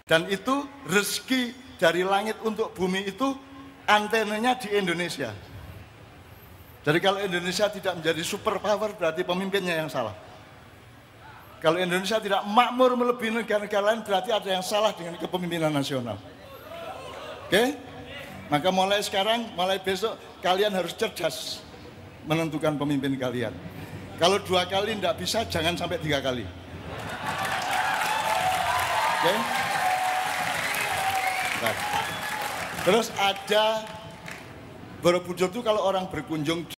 Dan itu rezeki dari langit untuk bumi itu antenanya di Indonesia. Jadi kalau Indonesia tidak menjadi superpower berarti pemimpinnya yang salah. Kalau Indonesia tidak makmur melebihi negara-negara lain berarti ada yang salah dengan kepemimpinan nasional. Oke? Maka mulai sekarang, mulai besok kalian harus cerdas menentukan pemimpin kalian. Kalau 2 kali tidak bisa, jangan sampai 3 kali. Oke? Nah. Terus ada Borobudur itu kalau orang berkunjung